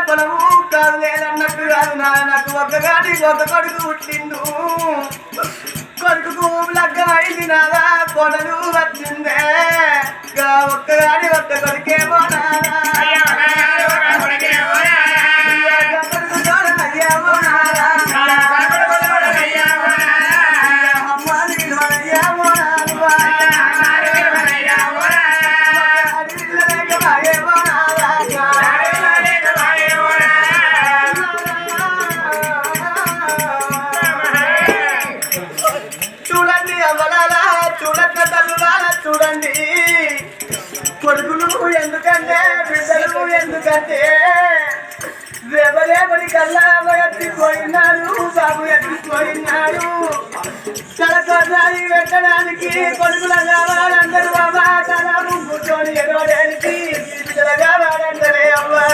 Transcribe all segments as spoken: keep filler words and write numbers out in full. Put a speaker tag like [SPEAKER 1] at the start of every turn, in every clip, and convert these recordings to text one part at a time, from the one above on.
[SPEAKER 1] పొలము కాదు లేదన్నట్టు కాదు నా నాకు ఒక్కగాని ఒక కొడుకు పుట్టిండు కొడుకు లగ్గం అయింది నాదా కొడలు వచ్చిందే ఒక్కగాని ఒక్క కొడుకేమో నాదా చూడండి కొడుకులు ఎందుకంటే బిడ్డలు ఎందుకంటే రేపరేపటి కల్లా ఎత్తిపోయినాడు బాబు ఎత్తిపోయినాడు తలకొసారి పెట్టడానికి కొడుకుల కావాలందరూ బాబా తల కూర్చొని ఎగవడానికి బిడ్డల కావాలందరే అవ్వా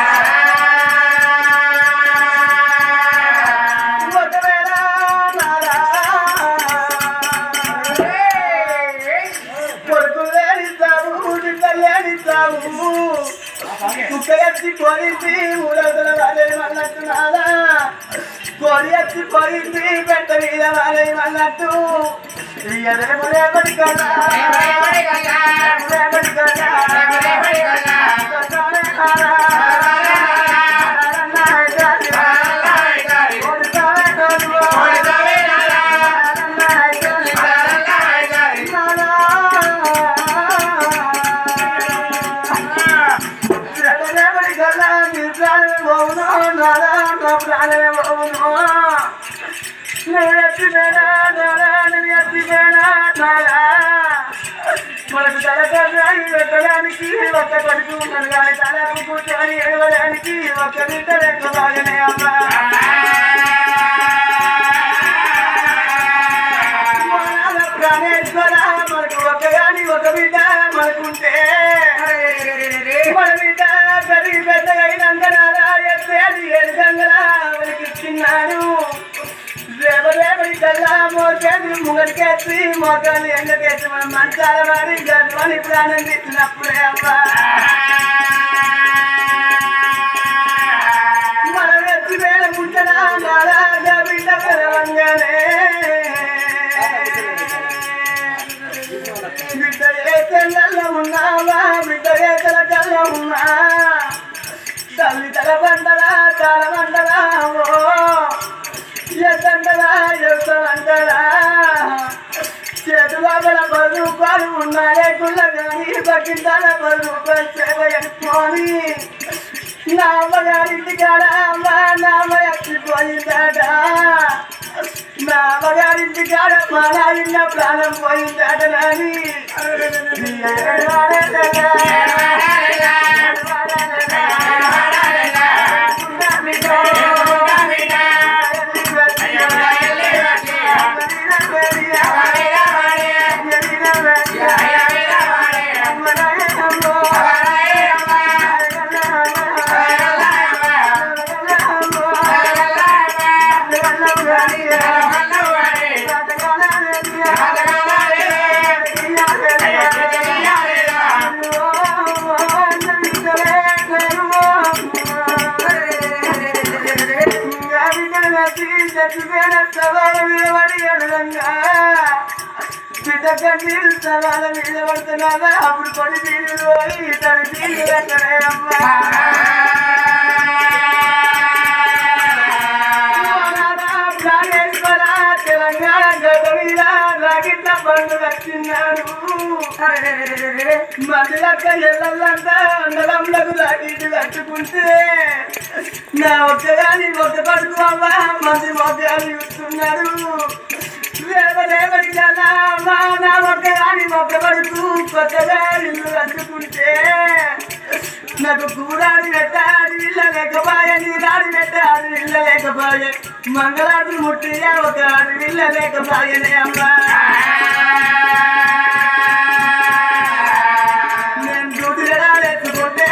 [SPEAKER 1] కుక్కెత్తి పోయింది ఊరవతల వాళ్ళే అన్నట్టున్నారా కోడి ఎత్తి పోయింది పెట్ట మీద వాళ్ళే అన్నట్టు రేపటి రేపటి కదా రేపటి కదా మనకు తలకాయ పెట్టడానికి ఒక్క కొడుకు మన కానీ తలకు కూర్చొని ఎడవడానికి ఒక్క బిడ్డ లెక్క బాగానే అమ్మా ప్రాణేశ్వర మనకు ఒక్కగాని ఒక బిడ్డ మనకుంటే మన బిడ్డ పెరిగి పెద్దగా అయినందనారా ఎత్తేది ఎదుగంగరా వాళ్ళకి ఇచ్చిన్నాడు రేపరేపటి కల్లా మోసేది ముగడికేసి మోకాలు ఎండకేసి మనం మంచాల వాడి గర్వాన్ని ప్రాణం తీసినప్పుడే అమ్మా మనం ఎత్తి వేళ ముంచనా నారాజా బిడ్డ పెరవంగానే బిడ్డ ఏ తెల్లలో ఉన్నావా బిడ్డ ఏ తెలకల్లో ఉన్నా తల్లి తల పంటలా తాళ పంటలా ఎద్దంటరా ఎత్తంటరా చేతు బాబల పది రూపాయలు ఉన్నాయే గుళ్ళ కానీ పక్కింటాల పది రూపాయలు సేవ ఎక్కువని నా అమ్మగారింటి కాడ అమ్మ నా అమ్మ ఎక్కిపోయిందట నా అమ్మగారింటి కాడ మా నాయన ప్రాణం పోయిందట నాని బిడ్డ కన్నీళ్ళు సవాల మీద పడుతున్నారా అప్పుడు కొన్ని తీరు పోయి తన తీరు ఎక్కడే అమ్మా ప్రాణేశ్వర తెలంగాణ గత మీద రాగిట్ల పండు వచ్చిన్నాడు మధ్యలక్క ఎల్లల్లంతా అందరంలకు రాగిట్టు కట్టుకుంటే నా ఒక్కగాని ఒక్క పడుకు అమ్మా మంది మొక్కలు చూస్తున్నాడు రేప రేపటి కల్లా అమ్మా నా ఒక్కగాని ఒక్క పడుకు కొత్తగా ఇల్లు కట్టుకుంటే నాకు కూడాడి పెట్టాడి ఇళ్ళ లేకపోయే నీరాడి పెట్టాడి ఇళ్ళ లేకపోయే మంగళాడు ముట్టియా ఒక ఆడి ఇళ్ళ లేకపోయేనే అమ్మా నేను డ్యూటీ ఎత్తుకుంటే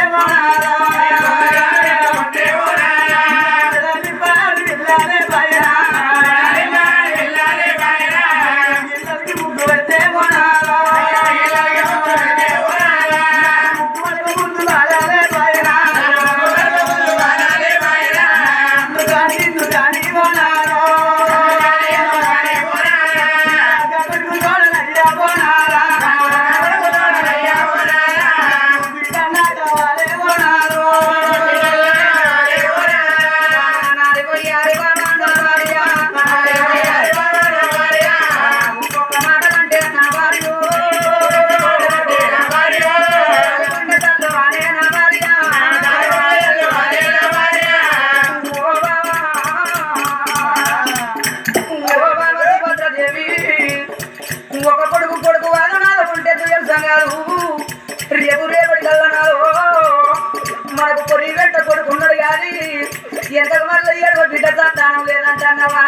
[SPEAKER 2] ఎంత మళ్ళీ ఏడవ బిడ్డ సంతానం లేదంటన్నవా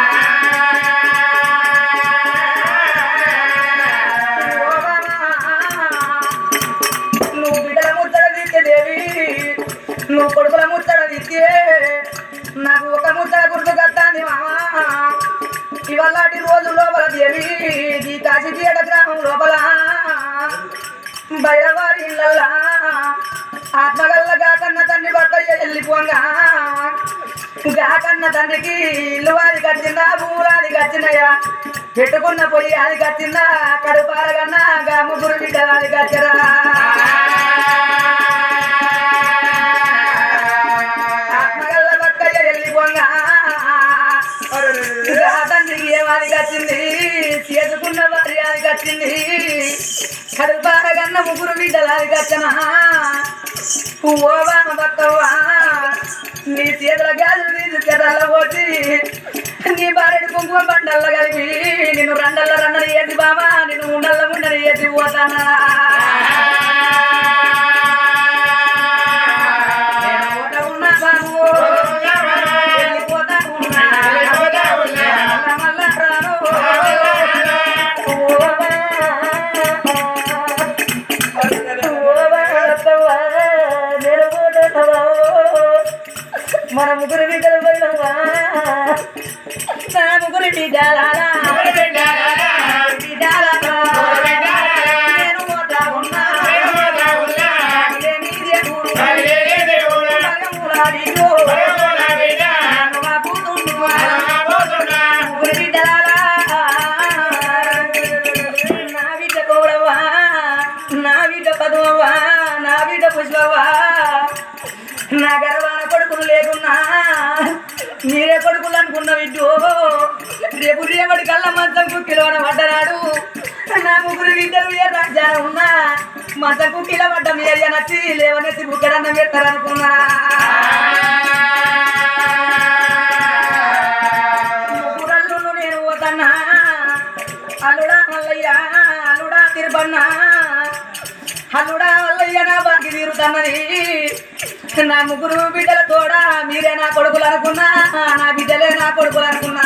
[SPEAKER 2] నువ్వు బిడ్డల ముచ్చట తీస్తే దేవి నువ్వు కొడుకుల ముచ్చట తీస్తే నాకు ఒక ముచ్చట గుర్తుకొస్తాంది మామా ఇవాళటి రోజు లోపల దేవి ఈ కాశీపేట గ్రామం లోపల బయలవారి ఇళ్ళల్లా ఆత్మగల్ల గాకన్న తండ్రి బట్టయ్య వెళ్ళిపోగా గాకన్న తండ్రికి ఇల్లు అది కట్టిందా భూములు అది కట్టినయ్యా పెట్టుకున్న పొయ్యి అది కట్టిందా కడుపారగన్నా గా ముగ్గురు బిడ్డలు అది కట్టరా ఆత్మగల్ల బట్టయ్య వెళ్ళిపోగా తండ్రికి ఏమాది కట్టింది చేసుకున్న వారి అది కట్టింది కడుపారగన్న ముగ్గురు బిడ్డలు అది కట్టనా ఓ బామ బక్కవ్వా నీ చేతుల గాజులు తీసి చెరల్ల పోసి నీ బారెడు కుంకుమ బండల్ల కలిపి నిన్ను రెండల్ల రెండని ఏసి బామా నిన్ను ఉండల్ల ఉండని ఏసి పోతానా నేను ఓట ఉన్నా బాబు వెళ్ళిపోతా ఉన్నా మళ్ళా రాను మన ముగ్గురు బిడ్డలు పోయినవా నా ముగ్గురు బిడ్డలా నేను పోతా ఉన్నా నీదే ఊరు ముగ్గురు బిడ్డలా నా బిడ్డ గౌరవా నా బిడ్డ పదవా నా బిడ్డ పుష్పవా నా గర్వాన కొడుకులు లేకున్నా మీరే కొడుకులు అనుకున్న విడ్డు రేపు రేపటి కళ్ళ మంచం కుక్కిలోన పడ్డనాడు నా ముగ్గురు బిడ్డలు ఏ రాజ్యాలు ఉన్నా మంచం కుక్కిల పడ్డ మీరే నచ్చి లేవనెత్తి బుక్కడన్న పెడతారనుకున్నా ముగ్గురల్లు నేను పోతన్నా అల్లుడా మల్లయ్య అల్లుడా తిరుపన్నా అల్లుడా మల్లయ్య నా బాకి తీరుతన్నది నా ముగ్గురు బిడ్డల తోడా మీరే నా కొడుకులు అనుకున్నా నా బిడ్డలే నా కొడుకులు అనుకున్నా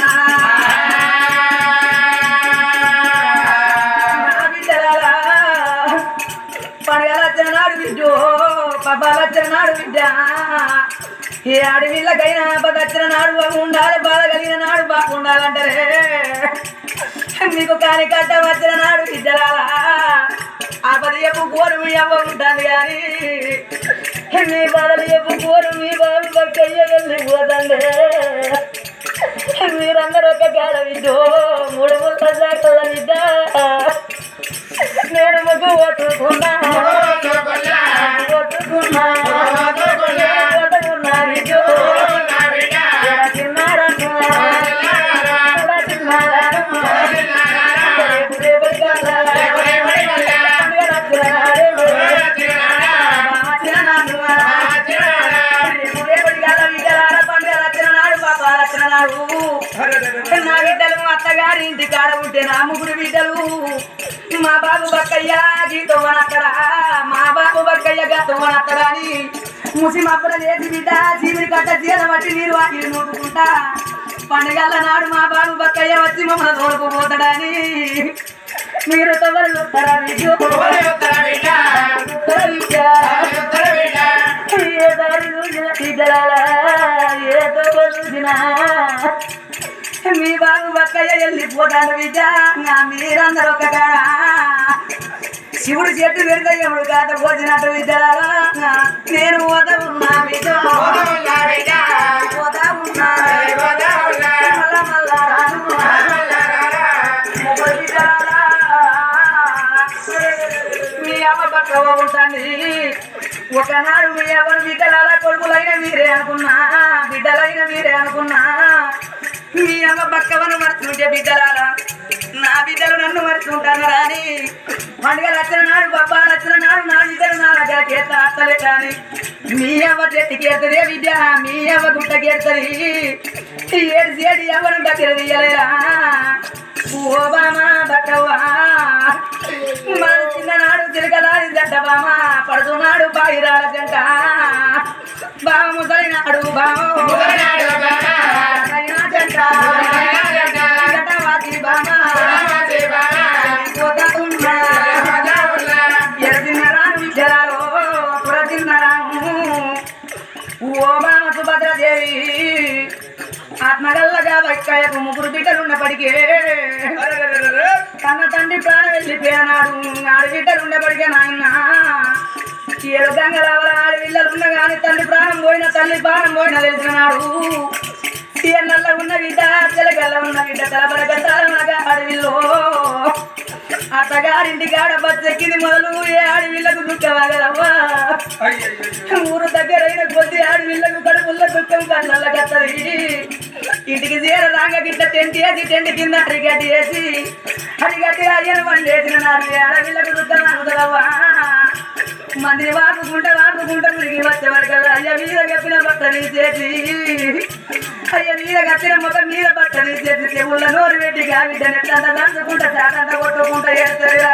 [SPEAKER 2] నా బిడ్డల పండుగలు వచ్చిన నాడు బిడ్డు పబ్బాలు వచ్చిన నాడు బిడ్డ ఏ అడవిళ్ళకైనా పద వచ్చిన నాడు బాగుండాలి బాధ కలిగిన నాడు బాగుండాలంటారే మీకు కాని కట్ట వచ్చిన నాడు బిడ్డలాలా ఆ పది ఎప్పు కోరు మీ అవ్వ ఉంటుంది కానీ మీ బాధలు ఎప్పు కోరు మీ బాబు బక్కయ్య వెళ్ళిపోతండి మీరందరూ ఒక కాడ విడ్డు మూడు ముళ్ళ జాకల విడ్డ నేను ముగ్గు ఒట్టుకున్నా ఒట్టుకున్నా ఒట్టుకున్నా విడ్డు చిన్నారన్నా చిన్నారన్నా నా బిడ్డలు అత్తగారి ఇంటి కాడ ఉంటే నా ముగ్గురు బిడ్డలు మా బాబు బక్కయ్య గీతోనక్కడ మా బాబు బక్కయ్య గతోనక్కడ అని ముసి మప్పుల చేసి బిడ్డ చీమిడి కట్ట చీర బట్టి నీరు వాకి నూటుకుంటా పండుగల నాడు మా బాబు బక్కయ్య వచ్చి మమ్మల్ని తోడుకుపోతాడని మీరు తొగలు చూస్తారా ఏ దారి చూసిన బిడ్డల ఏ తొగ చూసినా మీ బాబు బక్కయ్య వెళ్ళిపోతాడు బిడ్డ మీరందరూ ఒక కాడ శివుడు చెట్టు పెడితే ఎవడు కాత పోసినట్టు బిడ్డలారా నేను పోతా ఉన్నా బిడ్డ పోతా ఉన్నా మళ్ళా మళ్ళా రాను బిడ్డలారా మీ అమ్మ పక్కవ ఉంటుంది ఒకనాడు మీ ఎవరు బిడ్డలాల కొడుకులైన మీరే అనుకున్నా బిడ్డలైన మీరే అనుకున్నా మీ అమ్మ పక్కవను మర్చుంటే బిడ్డలారా నా బిడ్డలు నన్ను మర్చుంటాను రాని పండుగ వచ్చిన నాడు బబ్బా వచ్చిన నాడు నా బిడ్డలు నా దగ్గర కేత అత్తలే కానీ మీ అవ్వ చెట్టుకి ఎత్తదే విద్య మీ అవ్వ గుట్టకి ఎత్తది ఏడు సేడి ఎవరు దగ్గర తీయలేరా ఓ బామా బట్టవ్వా మన చిన్ననాడు తిరగలాడి జంట బామ పడుతున్నాడు బాయిరాల జంట బామ ముసలినాడు బామో అయినా జంట జటవాసి బామా పోతున్నా ఎరదిన్నరాను విద్యరాలో పురదిన్నరాను ఓ బామ సుభద్రదేవి ఆత్మగల్లగా వైకాయకు ముగ్గురు బిడ్డలున్నప్పటికే కన్న తండ్రి ప్రాణం వెళ్ళిపోయినాడు ఆడు బిడ్డలున్నప్పటికే నాయన ఏడు గంగలవల ఆడి పిల్లలున్న కానీ తండ్రి ప్రాణం పోయిన తల్లి ప్రాణం పోయిన తెలిసినాడు ఎన్నల్ల ఉన్న బిడ్డ తెలగల్ల ఉన్న బిడ్డ తలబల గంటాలనగా అడవిలో అత్తగారింటి గాడ బచ్చెక్కింది మొదలు ఏ ఆడవిళ్ళకు దుఃఖవాగలవ్వా ఊరు దగ్గరైన కొద్ది ఆడవిళ్ళకు కడుపుల్ల దుఃఖం కళ్ళ కత్తది ఇంటికి చేర రాగా గిట్ట టెంట్ వేసి టెంట్ కింద అడిగడ్డి వేసి అడిగడ్డి అయ్యను వండేసిన నాడు ఆడవిళ్ళకు దుఃఖం అనుదలవ్వా మందిని వాపుకుంట వాపుకుంట మురిగి వచ్చే వరకు అయ్య మీద కప్పిన బట్టని చేసి అయ్య మీద కప్పిన మొత్తం మీద బట్టని చేసి చెవుళ్ళ నోరు పెట్టి గావిడ్డని ఎట్లా దంచుకుంటా చాటంతా కొట్టుకుంటా చేస్తారా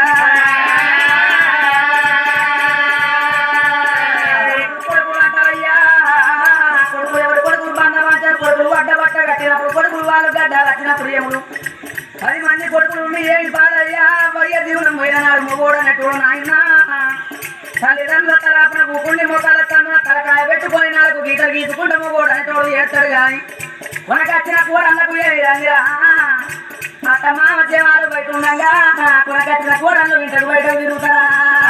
[SPEAKER 2] కొడుకులు అంటారయ్యా కొడుకులు ఎవరు కొడుకులు బంధమాచారు కొడుకులు అడ్డ బట్ట కట్టినప్పుడు కొడుకులు వాళ్ళు గడ్డ కట్టినప్పుడు ఏముడు పది మంది కొడుకులు ఉండి ఏమి బాధయ్యా వయ్య దీవులం పోయిన నాడు మొగోడనట్టు నాయన తల్లిదండ్రుల తలాపున పుండి మొక్కల తన తలకాయ పెట్టుకొని నాలుగు గీతలు గీసుకుంటూ మొగోడు అనేటోడు ఏస్తాడు కానీ మనకు వచ్చిన కూడళ్ళకు ఏమి రంగిరా అత్త మామ చేవాలు బయట ఉండగా కొనకు వచ్చిన కూడళ్ళు ఇంటకు బయట తిరుగుతారా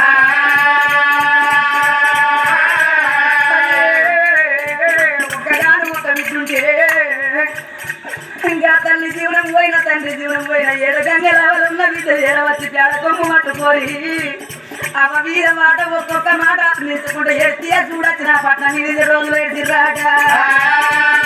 [SPEAKER 2] ఒక్కగాను ఒక విద్యుంటే ఇంకా తల్లి జీవనం పోయిన తండ్రి జీవనం పోయిన ఏడు గంగలవలు ఉన్న బిడ్డ ఏడవచ్చి పేడ కొమ్ము పట్టుకోరి అవ మీద మాట ఒక్కొక్క మాట నిలుచుకుంటే ఎత్తి చూడొచ్చిన పట్నం ఇది రోజులు ఎడిరాట